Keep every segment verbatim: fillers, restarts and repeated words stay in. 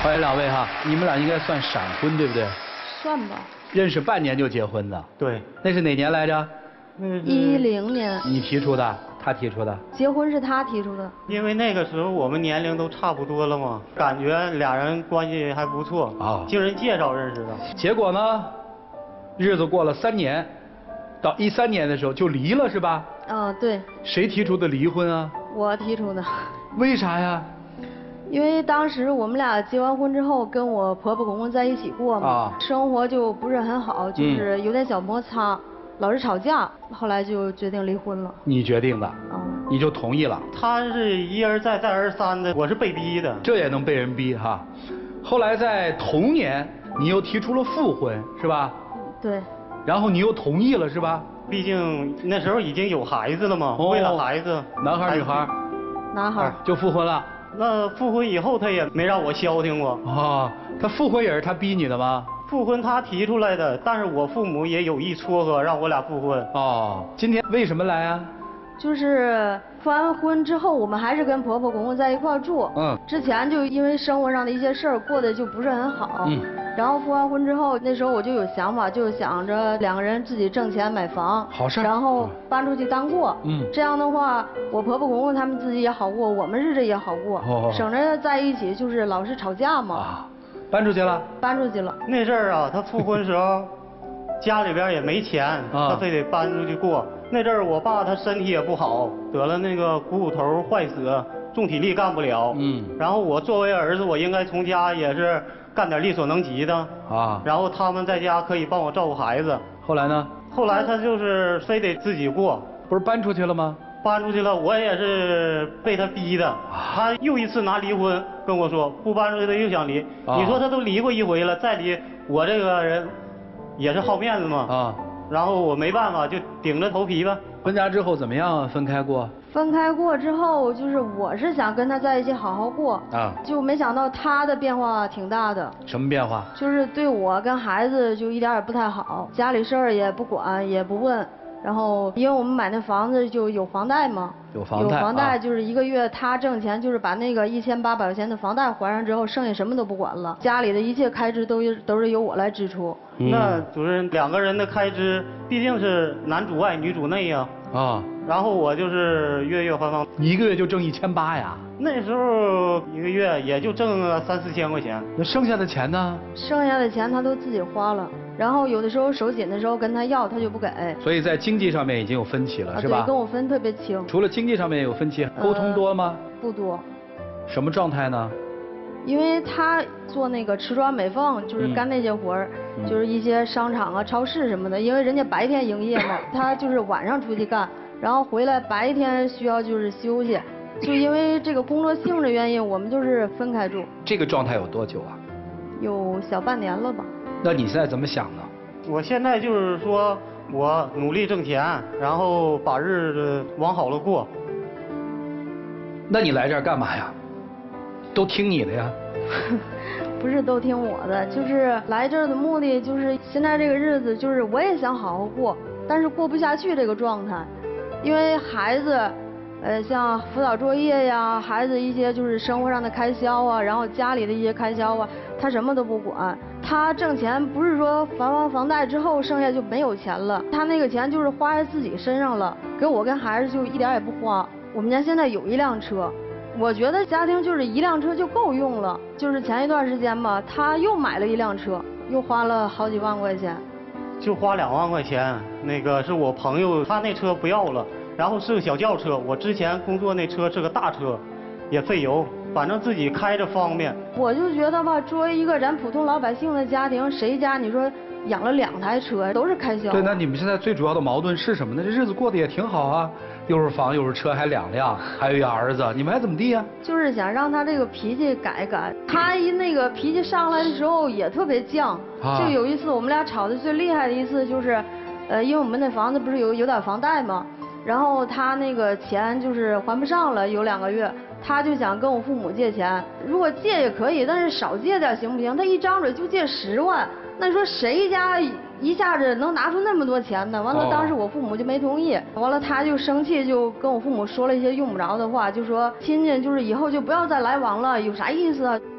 欢迎两位哈，你们俩应该算闪婚对不对？ 算吧。 认识半年就结婚的？ 对。 那是哪年来着？ 一零年。 你提出的？他提出的？ 结婚是他提出的。 因为那个时候我们年龄都差不多了嘛，感觉俩人关系还不错啊，经人介绍认识的。 结果呢，日子过了三年，到一三年的时候就离了是吧？ 啊，对。 谁提出的离婚啊？ 我提出的。 为啥呀？ 因为当时我们俩结完婚之后，跟我婆婆公公在一起过嘛，啊、生活就不是很好，就是有点小摩擦，嗯、老是吵架，后来就决定离婚了。 你决定的？嗯。你就同意了？ 他是一而再再而三的，我是被逼的。 这也能被人逼哈。后来在同年，你又提出了复婚，是吧？ 对。 然后你又同意了，是吧？ 毕竟那时候已经有孩子了嘛，哦、为了孩子。 男孩女孩？ 男孩。 就复婚了。 那复婚以后他也没让我消停过。 哦，他复婚也是他逼你的吗？ 复婚他提出来的，但是我父母也有意撮合让我俩复婚。 哦，今天为什么来啊？ 就是复完婚之后，我们还是跟婆婆公公在一块儿住。嗯。之前就因为生活上的一些事儿过得就不是很好。嗯。然后复完婚之后，那时候我就有想法，就想着两个人自己挣钱买房。 好事。 然后搬出去单过。嗯。这样的话，我婆婆公公他们自己也好过，我们日子也好过。哦。省着在一起就是老是吵架嘛。 啊。搬出去了。 搬出去了。 那阵儿啊，他复婚时候，家里边也没钱，他非得搬出去过。那阵儿我爸他身体也不好，得了那个股骨头坏死，重体力干不了。嗯。然后我作为儿子，我应该从家也是干点力所能及的。啊。然后他们在家可以帮我照顾孩子。 后来呢？ 后来他就是非得自己过。 不是搬出去了吗？ 搬出去了，我也是被他逼的。啊、他又一次拿离婚跟我说，不搬出去他又想离。啊、你说他都离过一回了，再离，我这个人也是好面子嘛。啊。然后我没办法，就顶着头皮吧。 分家之后怎么样？分开过？ 分开过之后，就是我是想跟他在一起好好过啊，就没想到他的变化挺大的。 什么变化？ 就是对我跟孩子就一点也不太好，家里事儿也不管也不问。然后，因为我们买那房子就有房贷嘛， 有房贷， 有房贷就是一个月他挣钱，就是把那个一千八百块钱的房贷还上之后，剩下什么都不管了，家里的一切开支都都是由我来支出。 嗯、那主任，两个人的开支毕竟是男主外女主内呀。啊。然后我就是月月还房。 你一个月就挣一千八呀？ 那时候一个月也就挣个三四千块钱。 那剩下的钱呢？ 剩下的钱他都自己花了。然后有的时候手紧的时候跟他要，他就不给。 所以在经济上面已经有分歧了， 啊、 是吧？ 对，跟我分特别清。 除了经济上面有分歧，沟通多吗？ 呃、不多。 什么状态呢？ 因为他做那个瓷砖美缝，就是干那些活儿，嗯、就是一些商场啊、超市什么的。因为人家白天营业嘛，他就是晚上出去干，然后回来白天需要就是休息。就因为这个工作性质原因，我们就是分开住。 这个状态有多久啊？ 有小半年了吧。 那你现在怎么想呢？ 我现在就是说，我努力挣钱，然后把日子往好了过。 那你来这儿干嘛呀？都听你的呀？ 不是都听我的，就是来这儿的目的就是现在这个日子，就是我也想好好过，但是过不下去这个状态，因为孩子。呃，像辅导作业呀，孩子一些就是生活上的开销啊，然后家里的一些开销啊，他什么都不管。他挣钱不是说还完房贷之后剩下就没有钱了，他那个钱就是花在自己身上了，给我跟孩子就一点也不花。我们家现在有一辆车，我觉得家庭就是一辆车就够用了。就是前一段时间吧，他又买了一辆车，又花了好几万块钱。 就花两万块钱，那个是我朋友，他那车不要了。然后是个小轿车，我之前工作那车是个大车，也费油，反正自己开着方便。 我就觉得吧，作为一个咱普通老百姓的家庭，谁家你说养了两台车都是开销。 对，那你们现在最主要的矛盾是什么呢？这日子过得也挺好啊，又是房又是车，还两辆，还有一儿子，你们还怎么地呀？ 就是想让他这个脾气改改。他一那个脾气上来的时候也特别犟。啊、就有一次我们俩吵得最厉害的一次就是，呃，因为我们那房子不是有有点房贷吗？然后他那个钱就是还不上了，有两个月，他就想跟我父母借钱。如果借也可以，但是少借点行不行？他一张嘴就借十万，那你说谁家一下子能拿出那么多钱呢？完了，当时我父母就没同意。完了，他就生气，就跟我父母说了一些用不着的话，就说亲戚就是以后就不要再来往了，有啥意思啊？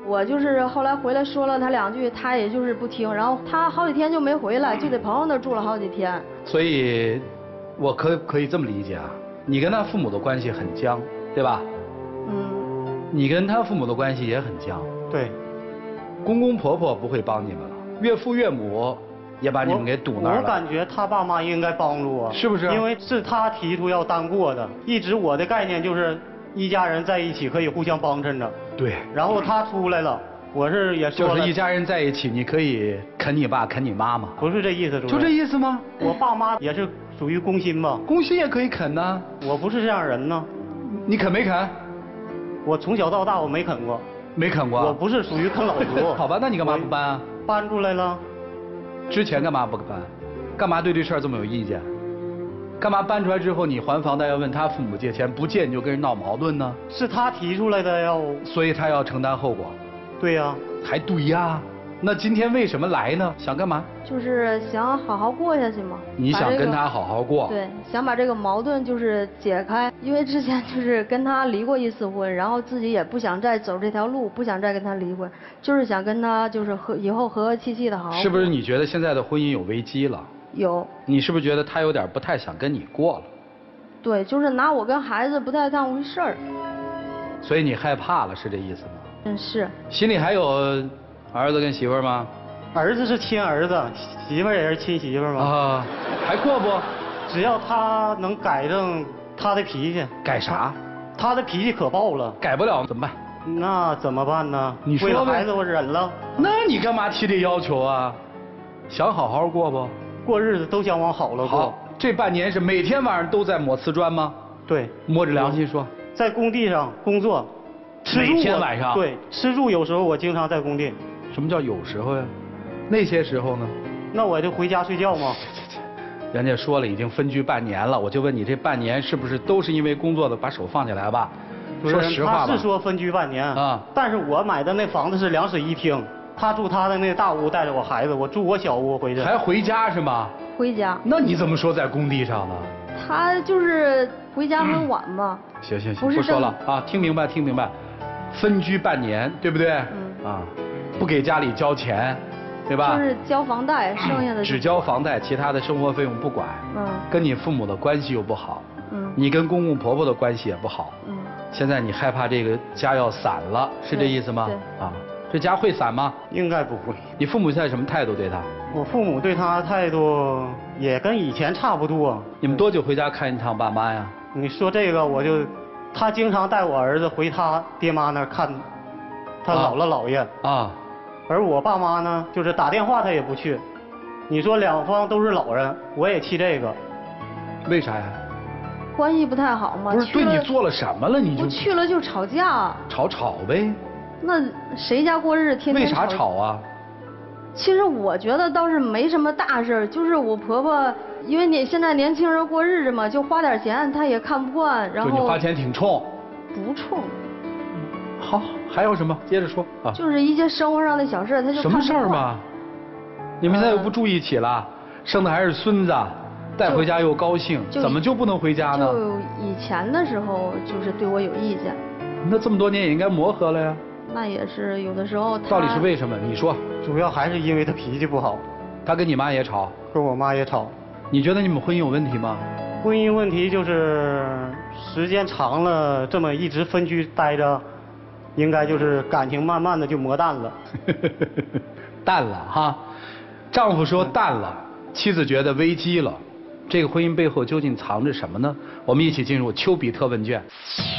我就是后来回来说了他两句，他也就是不听，然后他好几天就没回来，就在朋友那住了好几天。 所以，我可可以这么理解啊，你跟他父母的关系很僵，对吧？ 嗯。 你跟他父母的关系也很僵。 对。 公公婆婆不会帮你们了，岳父岳母也把你们给堵那儿了。 我感觉他爸妈应该帮助我， 是不是？ 因为是他提出要单过的，一直我的概念就是一家人在一起可以互相帮衬着。 对。 然后他出来了，我是也说了， 就是一家人在一起，你可以啃你爸啃你妈嘛。 不是这意思， 就这意思吗？ 我爸妈也是属于工薪吧？ 工薪也可以啃呢。 我不是这样人呢。 你啃没啃？ 我从小到大我没啃过。 没啃过。 我不是属于啃老族。 好吧，那你干嘛不搬啊？ 搬出来了。 之前干嘛不搬？干嘛对这事儿这么有意见？干嘛搬出来之后你还房贷要问他父母借钱，不借你就跟人闹矛盾呢？ 是他提出来的要， 所以他要承担后果。 对呀、啊， 还对呀。那今天为什么来呢？想干嘛？ 就是想好好过下去嘛。 你想跟他好好过？ 对，想把这个矛盾就是解开，因为之前就是跟他离过一次婚，然后自己也不想再走这条路，不想再跟他离婚，就是想跟他就是和以后和和气气的好好过。 是不是你觉得现在的婚姻有危机了？ 有。 你是不是觉得他有点不太想跟你过了？ 对，就是拿我跟孩子不太当回事儿。 所以你害怕了，是这意思吗？ 嗯，是。 心里还有儿子跟媳妇儿吗？ 儿子是亲儿子，媳妇儿也是亲媳妇儿吗？ 啊，还过不？ 只要他能改正他的脾气。 改啥？ 他的脾气可暴了。 改不了怎么办？ 那怎么办呢？ 你说为了孩子我忍了。 那你干嘛提这要求啊？想好好过不？ 过日子都想往好了过。 好，这半年是每天晚上都在抹瓷砖吗？ 对。 摸着良心说。 在工地上工作。吃住每天晚上。 对，吃住有时候我经常在工地。 什么叫有时候呀？那些时候呢？ 那我就回家睡觉吗？ 人家说了已经分居半年了，我就问你这半年是不是都是因为工作的？把手放起来吧。说实话吧。 他是说分居半年啊， 但是我买的那房子是两室一厅，他住他的那大屋带着我孩子，我住我小屋回去。 还回家是吗？ 回家。 那你怎么说在工地上呢？ 他就是回家很晚嘛。 嗯、行行行，不说了啊，听明白听明白。分居半年，对不对？ 嗯。 啊，不给家里交钱，对吧？ 就是交房贷，剩下的只交房贷，其他的生活费用不管。 嗯。 跟你父母的关系又不好。 嗯。 你跟公公婆婆的关系也不好。 嗯。 现在你害怕这个家要散了，是这意思吗？ 对。 啊，这家会散吗？ 应该不会。 你父母现在什么态度对他？ 我父母对他态度也跟以前差不多。 你们多久回家看一趟爸妈呀？ 你说这个我就。他经常带我儿子回他爹妈那儿看他姥姥姥爷啊， 而我爸妈呢，就是打电话他也不去。你说两方都是老人，我也气这个。 为啥呀？ 关系不太好嘛。 不是对你做了什么了？你就不去了就吵架。 吵吵呗。 那谁家过日子天天为啥吵啊？ 其实我觉得倒是没什么大事，就是我婆婆。因为你现在年轻人过日子嘛，就花点钱，他也看不惯，然后。 就你花钱挺冲。 不冲。 好，还有什么？接着说啊。 就是一些生活上的小事，他就看不惯。 什么事儿嘛？你们现在又不住一起了，生的还是孙子，带回家又高兴，怎么就不能回家呢？ 就以前的时候，就是对我有意见。 那这么多年也应该磨合了呀。 那也是有的时候。 到底是为什么？你说。 主要还是因为他脾气不好。 他跟你妈也吵？ 跟我妈也吵。 你觉得你们婚姻有问题吗？ 婚姻问题就是时间长了，这么一直分居待着，应该就是感情慢慢的就磨淡了。 淡了哈，丈夫说淡了，妻子觉得危机了，这个婚姻背后究竟藏着什么呢？我们一起进入丘比特问卷。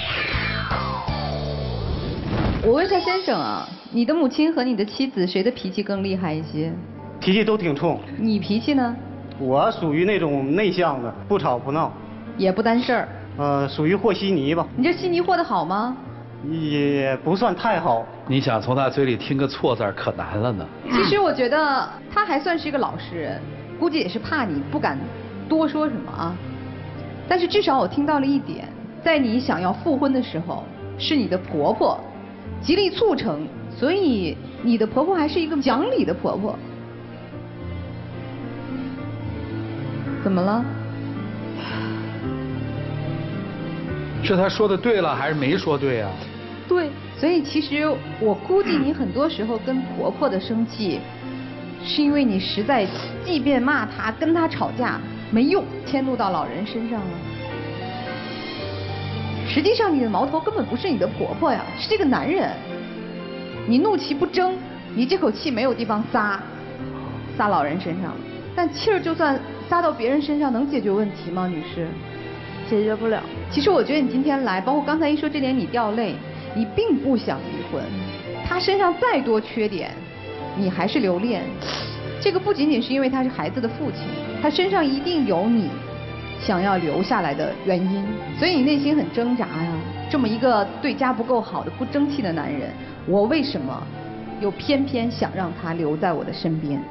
我问一下先生啊，你的母亲和你的妻子谁的脾气更厉害一些？ 脾气都挺冲。 你脾气呢？ 我属于那种内向的，不吵不闹， 也不担事儿。 呃，属于和稀泥吧。 你这稀泥和得好吗？ 也不算太好。 你想从他嘴里听个错字可难了呢。 其实我觉得他还算是一个老实人，估计也是怕你不敢多说什么啊。但是至少我听到了一点，在你想要复婚的时候，是你的婆婆极力促成，所以你的婆婆还是一个讲理的婆婆。怎么了？ 是他说的对了，还是没说对啊？ 对， 所以其实我估计你很多时候跟婆婆的生气，是因为你实在即便骂她跟她吵架没用，迁怒到老人身上了。实际上你的矛头根本不是你的婆婆呀，是这个男人。你怒其不争，你这口气没有地方撒，撒老人身上。但气儿就算撒到别人身上，能解决问题吗，女士？ 解决不了。 其实我觉得你今天来，包括刚才一说这点你掉泪，你并不想离婚。他身上再多缺点，你还是留恋。这个不仅仅是因为他是孩子的父亲，他身上一定有你想要留下来的原因，所以你内心很挣扎呀。这么一个对家不够好的、不争气的男人，我为什么又偏偏想让他留在我的身边？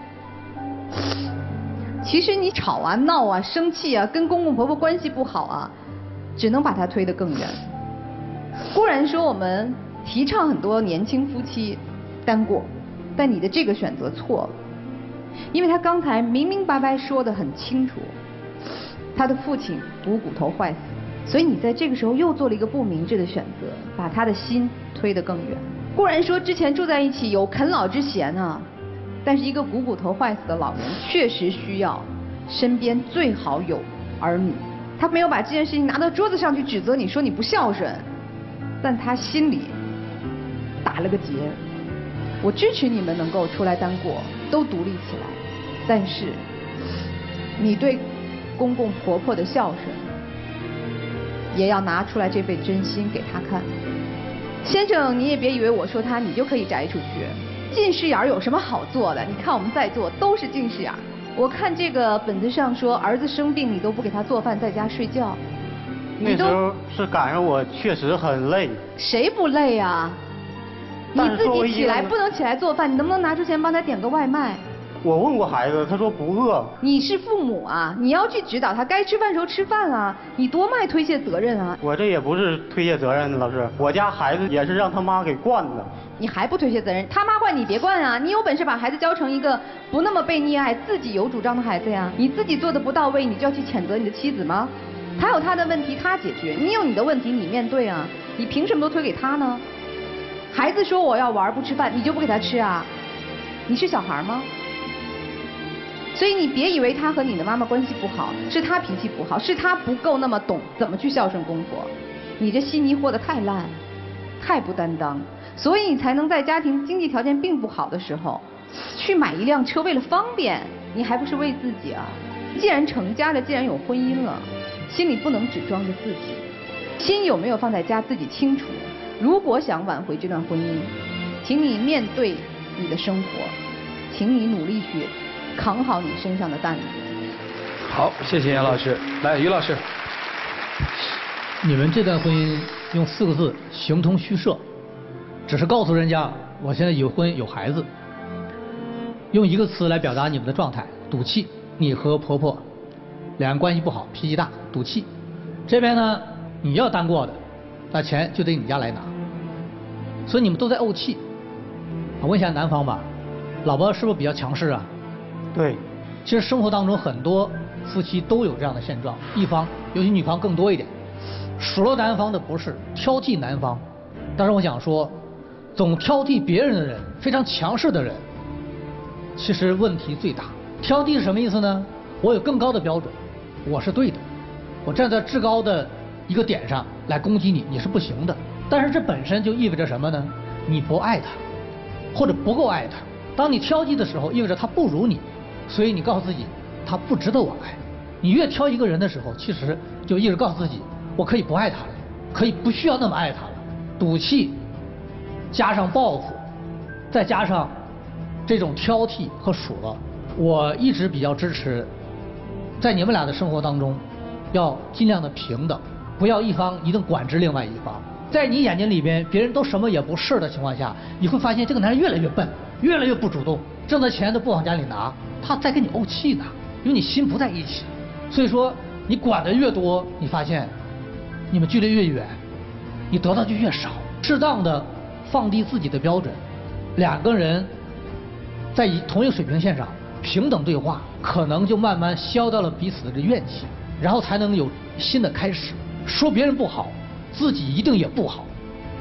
其实你吵啊、闹啊、生气啊，跟公公婆婆关系不好啊，只能把他推得更远。固然说我们提倡很多年轻夫妻单过，但你的这个选择错了，因为他刚才明明白白说得很清楚，他的父亲股骨头坏死，所以你在这个时候又做了一个不明智的选择，把他的心推得更远。固然说之前住在一起有啃老之嫌啊，但是一个股骨头坏死的老人确实需要身边最好有儿女。他没有把这件事情拿到桌子上去指责你说你不孝顺，但他心里打了个结。我支持你们能够出来单过，都独立起来，但是你对公公婆婆的孝顺也要拿出来这份真心给他看。先生，你也别以为我说他你就可以摘出去，近视眼有什么好做的？你看我们在座都是近视眼。我看这个本子上说儿子生病你都不给他做饭，在家睡觉。 那时候是赶上我确实很累。 谁不累啊？你自己起来不能起来做饭，你能不能拿出钱帮他点个外卖？ 我问过孩子，他说不饿。 你是父母啊，你要去指导他该吃饭时候吃饭啊，你多卖推卸责任啊。 我这也不是推卸责任，老师，我家孩子也是让他妈给惯的。 你还不推卸责任？他妈惯你别惯啊！你有本事把孩子教成一个不那么被溺爱、自己有主张的孩子呀！你自己做的不到位，你就要去谴责你的妻子吗？他有他的问题，他解决；你有你的问题，你面对啊！你凭什么都推给他呢？孩子说我要玩不吃饭，你就不给他吃啊？你是小孩吗？所以你别以为他和你的妈妈关系不好，是他脾气不好，是他不够那么懂怎么去孝顺公婆。你这稀泥和得太烂，太不担当，所以你才能在家庭经济条件并不好的时候，去买一辆车为了方便，你还不是为自己啊？既然成家了，既然有婚姻了，心里不能只装着自己，心有没有放在家自己清楚。如果想挽回这段婚姻，请你面对你的生活，请你努力去扛好你身上的担子。 好，谢谢杨老师。来，于老师。 你们这段婚姻用四个字形同虚设，只是告诉人家我现在有婚有孩子，用一个词来表达你们的状态：赌气。你和婆婆两人关系不好，脾气大，赌气。这边呢，你要单过的，那钱就得你家来拿，所以你们都在怄气。我问一下男方吧，老婆是不是比较强势啊？ 对。 其实生活当中很多夫妻都有这样的现状，一方尤其女方更多一点。数落男方的不是，挑剔男方。但是我想说，总挑剔别人的人，非常强势的人，其实问题最大。挑剔是什么意思呢？我有更高的标准，我是对的，我站在至高的一个点上来攻击你，你是不行的。但是这本身就意味着什么呢？你不爱他，或者不够爱他。当你挑剔的时候，意味着他不如你，所以你告诉自己，他不值得我爱。你越挑一个人的时候，其实就意味着告诉自己，我可以不爱他了，可以不需要那么爱他了。赌气，加上报复，再加上这种挑剔和数落，我一直比较支持，在你们俩的生活当中，要尽量的平等，不要一方一定管制另外一方。在你眼睛里边，别人都什么也不是的情况下，你会发现这个男人越来越笨，越来越不主动，挣的钱都不往家里拿，他在跟你怄气呢，因为你心不在一起。所以说，你管的越多，你发现你们距离越远，你得到就越少。适当的放低自己的标准，两个人在以同一个水平线上平等对话，可能就慢慢消掉了彼此的这怨气，然后才能有新的开始。说别人不好，自己一定也不好。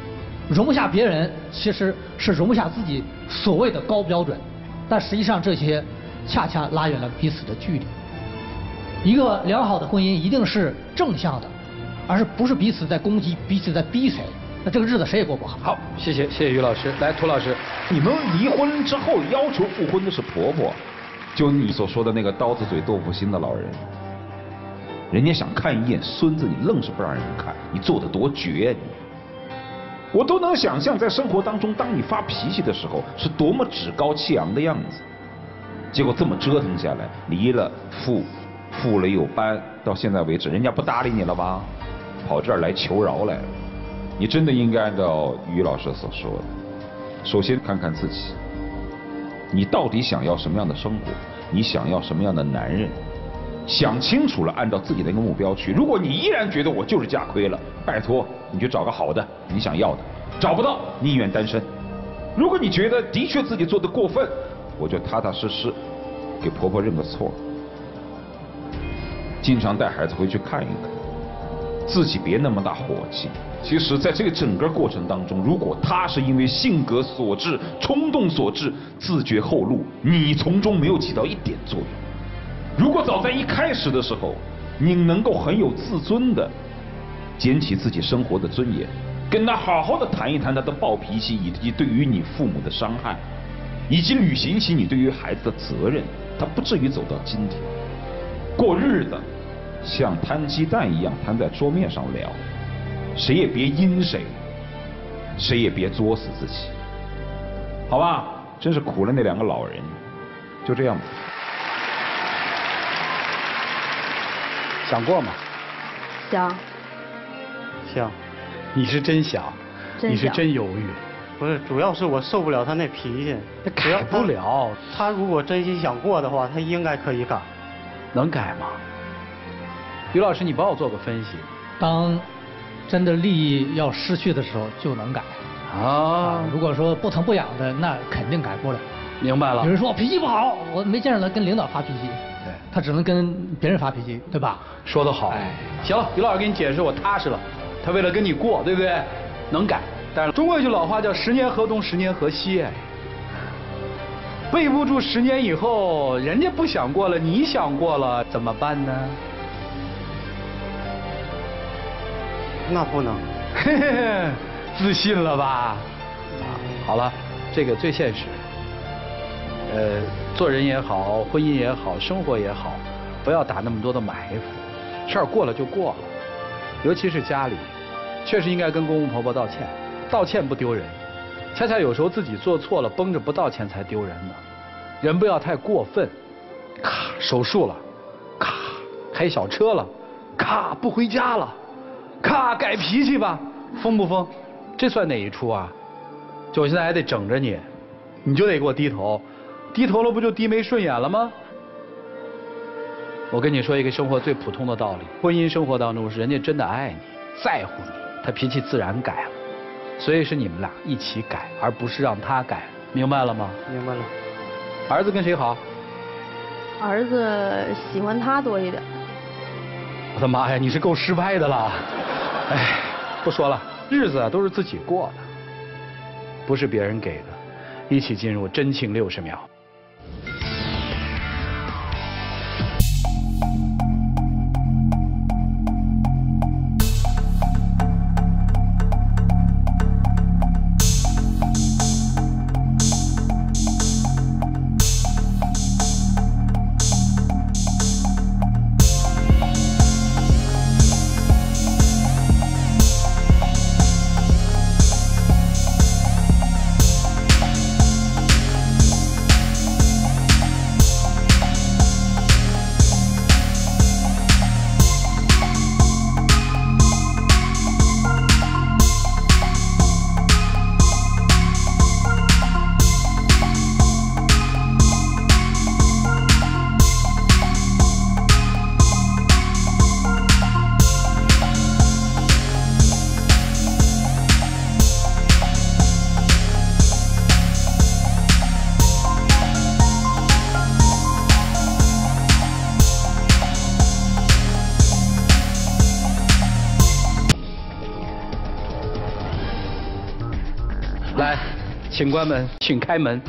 容不下别人，其实是容不下自己所谓的高标准，但实际上这些恰恰拉远了彼此的距离。一个良好的婚姻一定是正向的，而是不是彼此在攻击，彼此在逼谁，那这个日子谁也过不好。 好，谢谢谢谢于老师，来涂老师， 你们离婚之后要求复婚的是婆婆，就你所说的那个刀子嘴豆腐心的老人，人家想看一眼孙子，你愣是不让人看，你做的多绝你！我都能想象，在生活当中，当你发脾气的时候，是多么趾高气扬的样子。结果这么折腾下来，离了复，复了又搬，到现在为止，人家不搭理你了吧？跑这儿来求饶来了。你真的应该按照于老师所说的，首先看看自己，你到底想要什么样的生活？你想要什么样的男人？想清楚了，按照自己的一个目标去。如果你依然觉得我就是嫁亏了，拜托你就找个好的，你想要的，找不到宁愿单身。如果你觉得的确自己做的过分，我就踏踏实实给婆婆认个错，经常带孩子回去看一看，自己别那么大火气。其实在这个整个过程当中，如果他是因为性格所致、冲动所致、自绝后路，你从中没有起到一点作用。如果早在一开始的时候，你能够很有自尊的捡起自己生活的尊严，跟他好好的谈一谈他的暴脾气以及对于你父母的伤害，以及履行起你对于孩子的责任，他不至于走到今天。过日子像摊鸡蛋一样摊在桌面上聊，谁也别阴谁，谁也别作死自己，好吧？真是苦了那两个老人。就这样吧。 想过吗？ 想。 想。 你是真想， 真想你是真犹豫。 不是，主要是我受不了他那脾气。 他改不了。 他如果真心想过的话，他应该可以改。 能改吗？于老师，你帮我做个分析。 当真的利益要失去的时候，就能改。 啊, 啊，如果说不疼不痒的，那肯定改不了。 明白了。 有人说脾气不好，我没见着他跟领导发脾气。 对， 他只能跟别人发脾气，对吧？ 说得好。哎，行了，于老师给你解释，我踏实了。他为了跟你过，对不对？能改。但是中国有句老话叫“十年河东，十年河西”。背不住十年以后，人家不想过了，你想过了，怎么办呢？ 那不能。 嘿嘿嘿，自信了吧？啊，好了，这个最现实。呃，做人也好，婚姻也好，生活也好，不要打那么多的埋伏，事儿过了就过了。尤其是家里，确实应该跟公公婆婆道歉，道歉不丢人。恰恰有时候自己做错了，绷着不道歉才丢人呢。人不要太过分，咔手术了，咔开小车了，咔不回家了，咔改脾气吧，疯不疯？这算哪一出啊？就我现在还得整着你，你就得给我低头，低头了不就低眉顺眼了吗？我跟你说一个生活最普通的道理，婚姻生活当中是人家真的爱你，在乎你，他脾气自然改了。所以是你们俩一起改，而不是让他改，明白了吗？ 明白了。 儿子跟谁好？ 儿子喜欢他多一点。 我的妈呀，你是够失败的了！哎，不说了，日子啊都是自己过的，不是别人给的。一起进入真情六十秒。 来，请关门，请开门。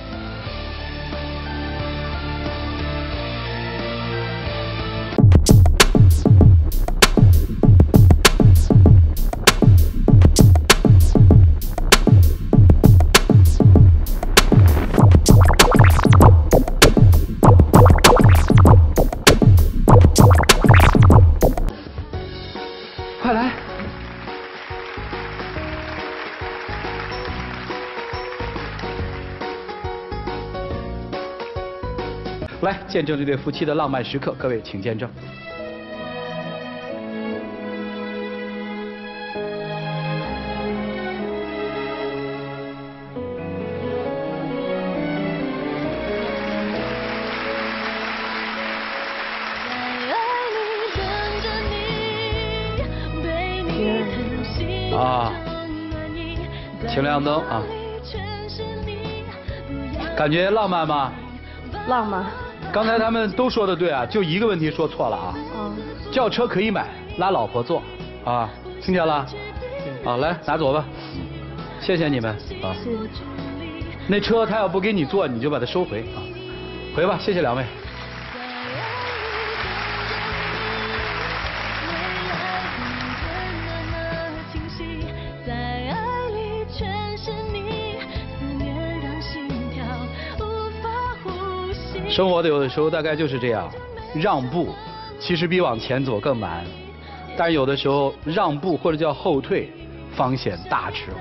快来！来，见证这对夫妻的浪漫时刻，各位请见证。啊，请亮灯啊！感觉浪漫吗？ 浪漫。 刚才他们都说的对啊，就一个问题说错了啊。 嗯。 轿车可以买，拉老婆坐啊，听见了？啊，来拿走吧，谢谢你们啊。 谢谢。 那车他要不给你坐，你就把它收回啊，回吧，谢谢两位。生活的有的时候大概就是这样，让步其实比往前走更难，但是有的时候让步或者叫后退，方显大智慧。